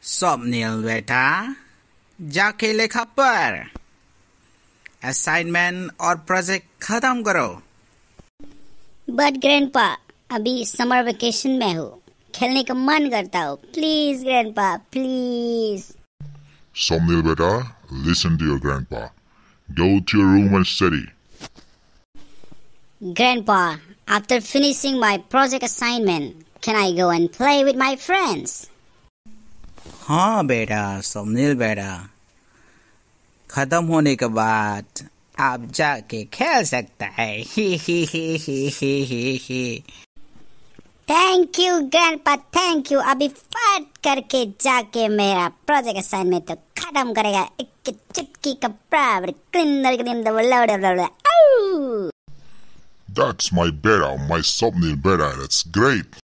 स्वप्निल बेटा, जाके लेखा पर असाइनमेंट और प्रोजेक्ट खत्म करो। बट ग्रैंडपा, अभी समर वेकेशन में हूँ, खेलने का मन करता हो। Please grandpa, please. Swapnil Beta, listen to your grandpa. Go to your room and study. Grandpa, after finishing my project assignment, can I go and play with my friends? हाँ बेटा, स्वप्निल बेटा, खत्म होने के बाद आप जाके खेल सकता है। ही। Thank you grandpa, thank you. अभी फट करके जाके मेरा प्रोजेक्ट असाइनमेंट तो खत्म करेगा। एक चुटकी का बराबर। That's my beta, my Swapnil Beta. That's great.